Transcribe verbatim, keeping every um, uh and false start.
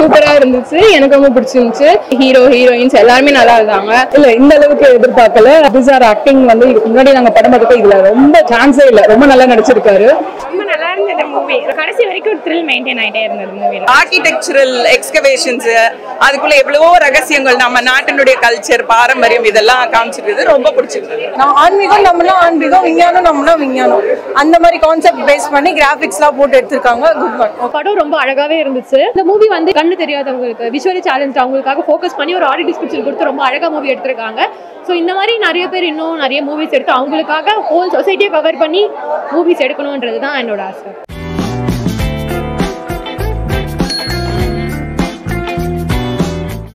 சூப்பரா இருந்துச்சு, எனக்கு ரொம்ப பிடிச்சிருந்துச்சு. ஹீரோ ஹீரோயின்ஸ் எல்லாருமே நல்லா இருந்தாங்க. இல்ல இந்த அளவுக்கு எதிர்பார்க்கல. அபிசார் ஆக்டிங் வந்து இதுக்கு முன்னாடி நாங்க படம் பார்த்தப்ப இதுல ரொம்ப சான்ஸே இல்ல, ரொம்ப நல்லா நடிச்சிருக்காரு. ரொம்ப நல்லா இருந்தது மூவி. கடைசி வரைக்கும் த்ரில் மெயின்டைன் ஆயிட்டே இருந்தது மூவில. ஆர்கிடெக்சரல் எக்ஸ்கவேஷன்ஸ், அதுக்குள்ள எவ்வளவோ ரகசியங்கள், நம்ம நாட்டினுடைய கல்ச்சர் பாரம்பரியம் இதெல்லாம் காமிச்சிருக்குது. ரொம்ப பிடிச்சிருந்தது. நான் ஆன்மீகம் நம்மளா ஆன்மீகம், விஞ்ஞானம் நம்மளா விஞ்ஞானம், அந்த மாதிரி கான்செப்ட் பேஸ் பண்ணி கிராபிக்ஸ்லாம் போட்டு எடுத்திருக்காங்க. Good one. படம் ரொம்ப அழகாவே இருந்துச்சு. இந்த மூவி வந்து கண்ணு தெரியாதவங்களுக்கு, விஷுவலி சேலஞ்ச் அவங்களுக்காக ஃபோக்கஸ் பண்ணி ஒரு ஆடியோ டிஸ்கிரிப்ஷன் கொடுத்து ரொம்ப அழகா மூவி எடுத்திருக்காங்க. ஸோ இந்த மாதிரி நிறைய பேர் இன்னும் நிறைய மூவிஸ் எடுத்து அவங்களுக்காக ஹோல் சொசைட்டியை கவர் பண்ணி மூவிஸ் எடுக்கணுன்றது தான் என்னோட ஆசை.